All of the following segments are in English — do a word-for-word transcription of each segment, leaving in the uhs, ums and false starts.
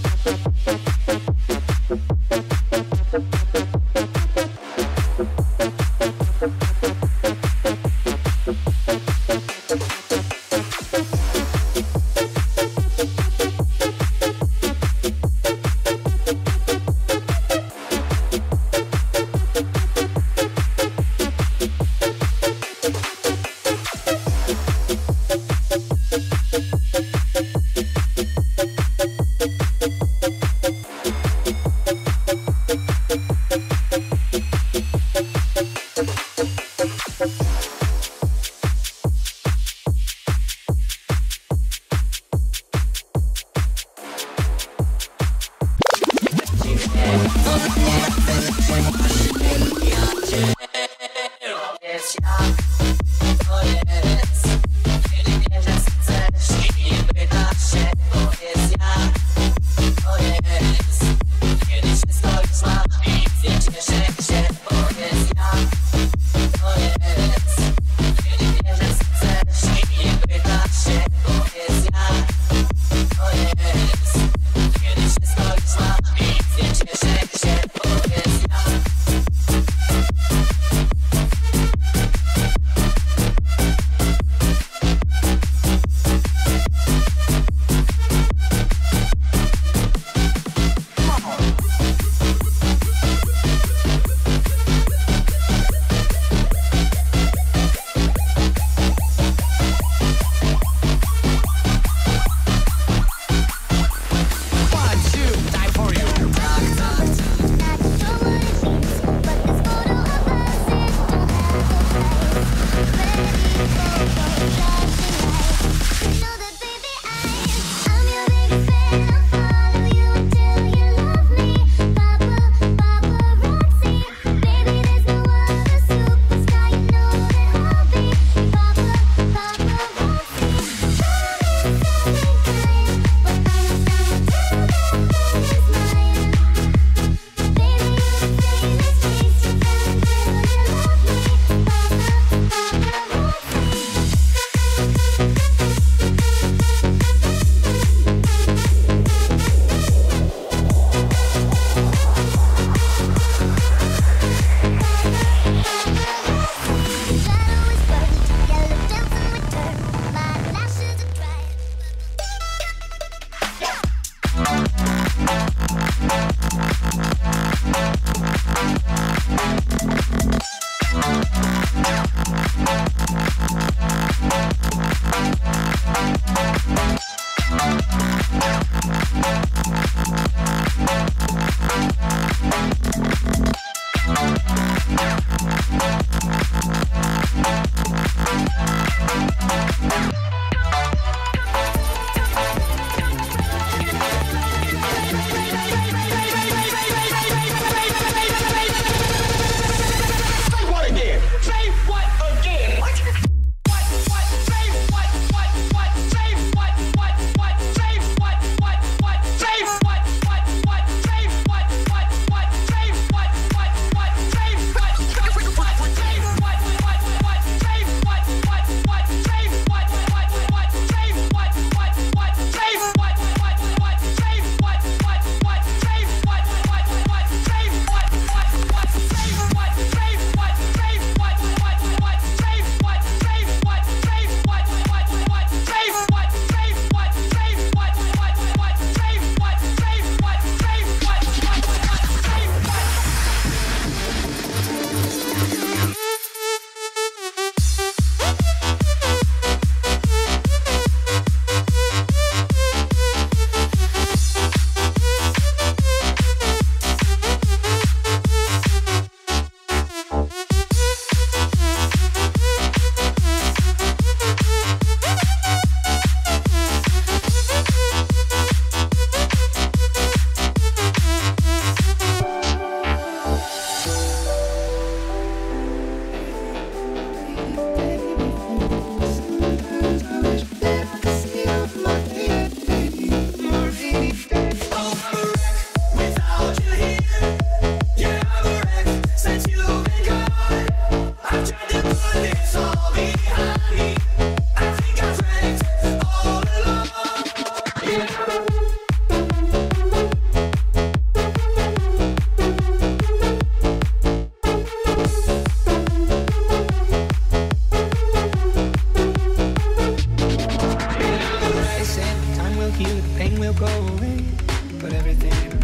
What?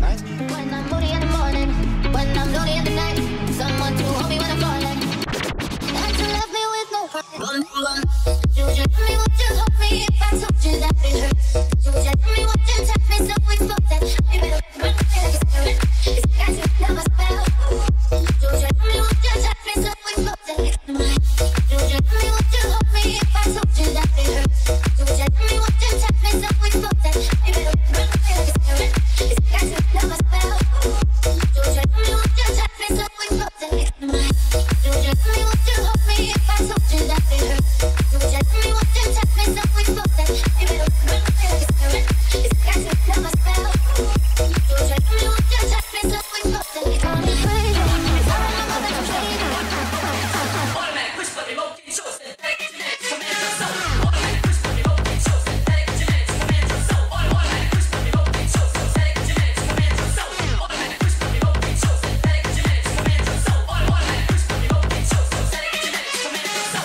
When I'm moody in the morning, when I'm lonely in the night, someone to hold me when I'm falling. And you left me with no problem. You just tell me what you hold me if I told you that it hurts. You just tell me what you touch me so we spoke that. You better run away like a spirit. It's got you never spell. You just tell me what you touch me so we spoke that. You just tell me what you hold me if I told you that it hurts. You just tell me what you touch me so we spoke that. You better run away like a spirit. It's got you never spell. You just tell me what you touch me so we spoke that. You just tell me what you hold me if I told you that it hurts. You just tell me what you touch me so we spoke that. You better run away like a spirit. It's got you never spell. You just tell me what you touch me so we spoke that. It's on the way. It's all I know that I'm saying. Automatic push button, remote control, synthetic genetics, command your soul. Automatic push button, remote control, synthetic genetics, command your soul. Automatic push button, remote control, synthetic genetics, command your soul. Automatic push button, remote control, synthetic genetics, command your soul. Automatic push button, remote control, synthetic genetics, command your soul.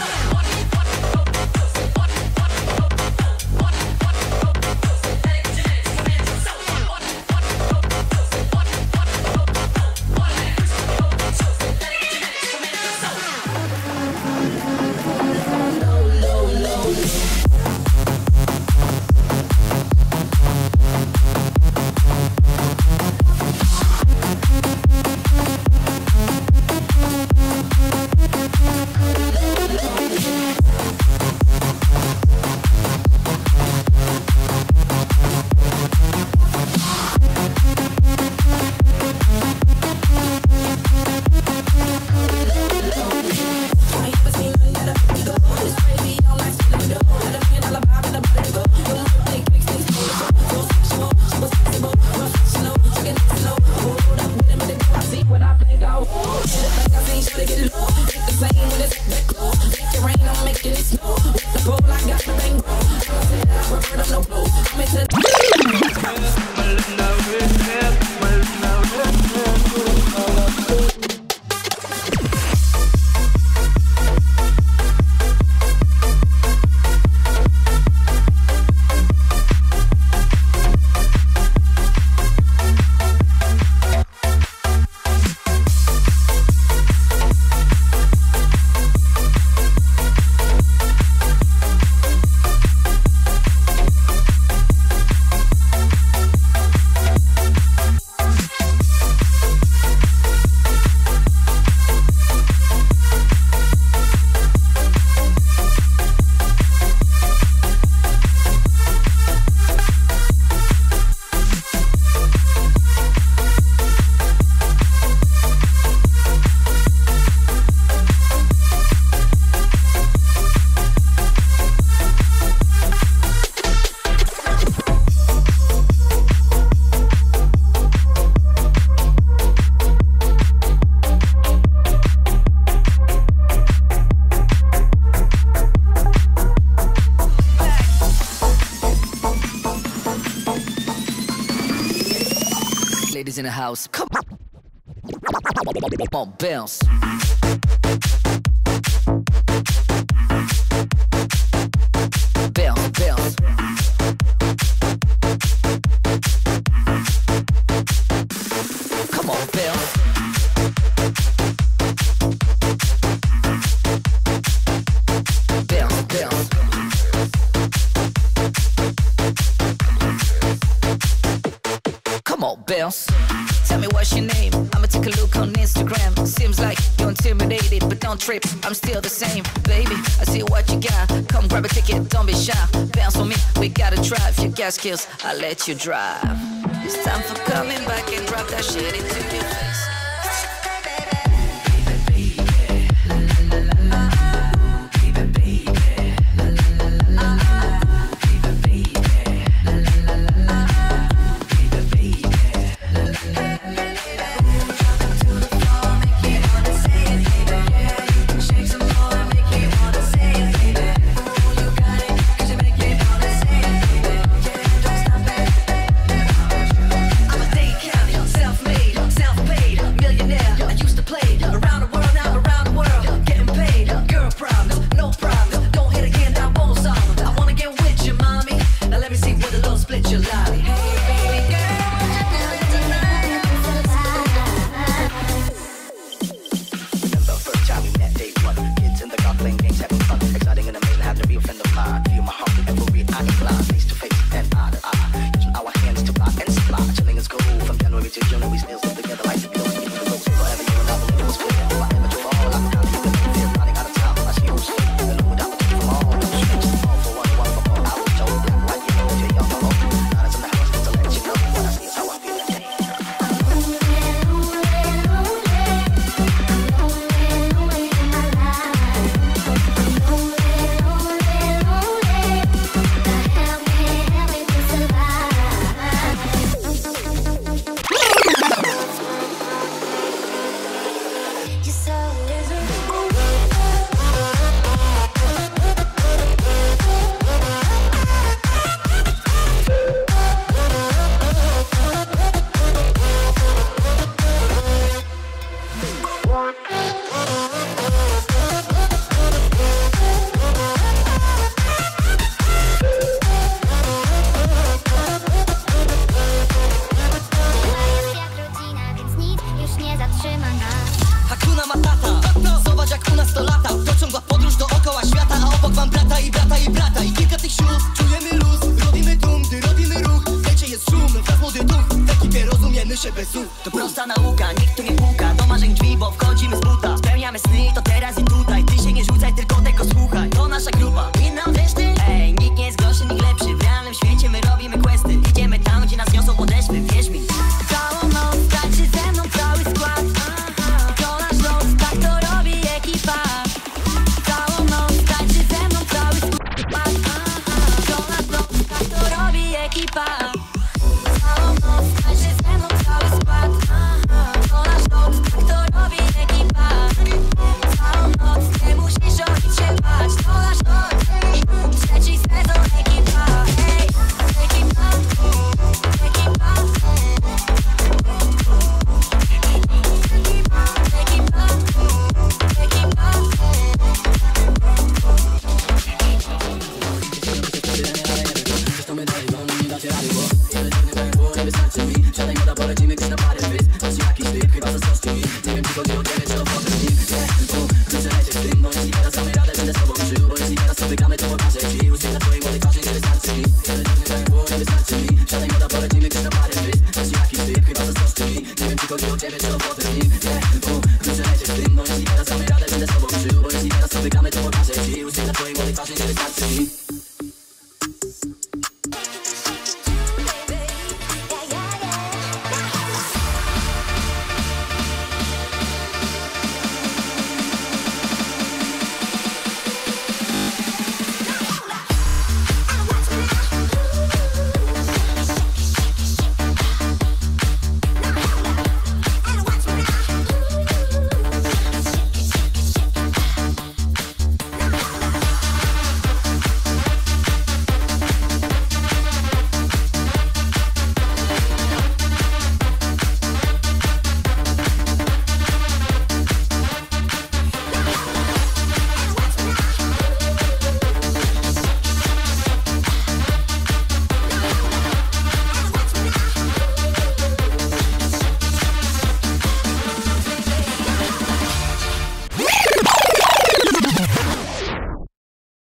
Ladies in the house, come on, come on, bounce. Bounce, bounce. Come on, bounce. Bounce, bounce. Come on, bounce. Tell me what's your name, I'ma take a look on Instagram. Seems like you're intimidated, but don't trip, I'm still the same. Baby, I see what you got, come grab a ticket, don't be shy. Bounce on me, we gotta try. If you got skills, I'll let you drive. It's time for coming back and drop that shit into your face. I'm a day count. Hakuna Matata, zobacz jak u nas to lata. To ciągła podróż dookoła świata, a obok wam brata i brata i brata. I kilka tych sióstr, czujemy luz, robimy tłum, gdy robimy ruch. Wiecie, jest szum, wraz młody duch, w ekipie rozumiemy się bez słów. To prosta nauka, nikt tu nie puka, do marzeń drzwi, bo wchodzimy z buta. Spełniamy sny, to teraz i tutaj, ty się nie rzucaj, tylko tego słuchaj. To nasza grupa, inna odeszty. Ej, nikt nie jest gorszy, nikt lepszy. W realnym świecie my robimy questy, idziemy tam, gdzie nas niosą podeszwy, wierz mi. Całą noc tańczy ze mną cały skład. To nasz los, tak to robi ekipa. Całą noc tańczy ze mną cały skład. To nasz los, tak to robi ekipa. Całą noc tańczy ze mną cały skład. To nasz los, tak to robi ekipa. Całą noc nie musisz o nic się bać. To nasz los, trzeci sezon ekipa. Ej, ekipa, ekipa. Siadaj moda, polecimy gdzieś na parę wyz. Patrz jaki styk, chyba zazdroszczy mi. Nie wiem czy chodzi o ciebie, czy o fotę z nim. Chcę lecieć w tym, bo jeśli teraz damy radę, będę z tobą żył. Bo jeśli teraz sobie gramy, to pokażę ci. Uśmiech na twojej młodej twarzy, nie wystarczy mi. Nie wystarczy mi. Siadaj moda, polecimy gdzieś na parę wyz. Patrz jaki styk, chyba zazdroszczy mi. Nie wiem czy chodzi o ciebie, czy o fotę z nim.